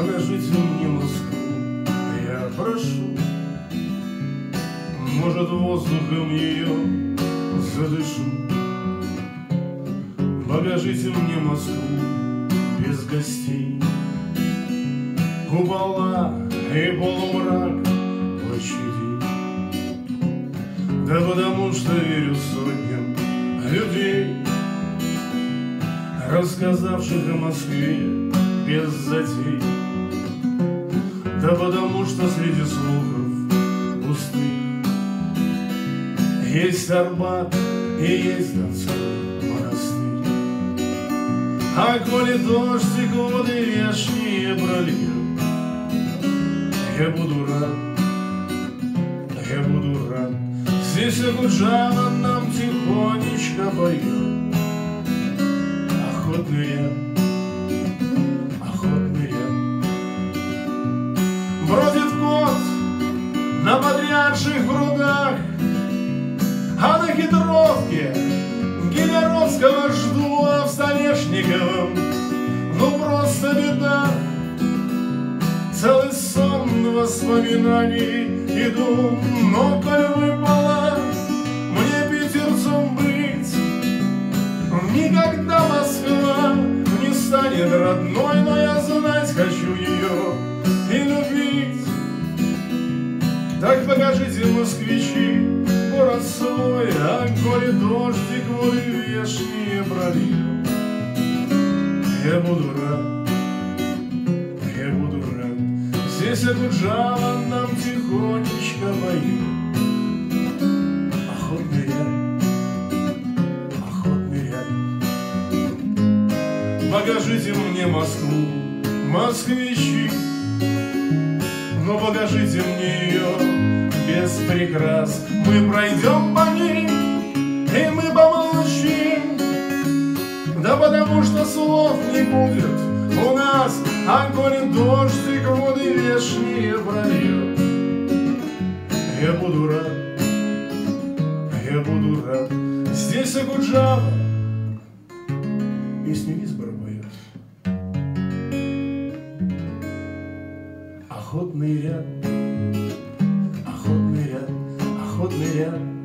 покажите мне Москву, я прошу. Может, воздухом ее задышу. Покажите мне Москву без гостей, купола и полумрак площадей. Да потому что верю сотням людей, рассказавших о Москве без затей. Да потому что среди слухов пустых есть Арбат и есть Донской монастырь. А коли дождик воды вешние прольет, я буду рад, я буду рад. Здесь Акуджава нам тихонечко поет. Охотный ряд, охотный ряд. Бродит кот на подрядших прудах, а на хитровке Генеровского жду, а в Столешниковом ну просто беда. Целый сон воспоминаний и дум, но коль выпало мне питерцом быть, никогда Москва не станет родной, но я знать хочу ее и любить. Так покажите, москвичи, город свой, а коли дождик воды вешние прольет, я буду рад, я буду рад. Здесь Акуджава нам тихонечко поет. Охотный ряд, охотный ряд. Покажите мне Москву, москвичи, но покажите мне ее без прикрас. Мы пройдем по ним, и мы помолчим, да потому что слов не будет у нас. А коли дождик воды вешние прольет, я буду рад, я буду рад. Здесь Акуджава песню Висбора поет. Охотный ряд, охотный ряд, охотный ряд.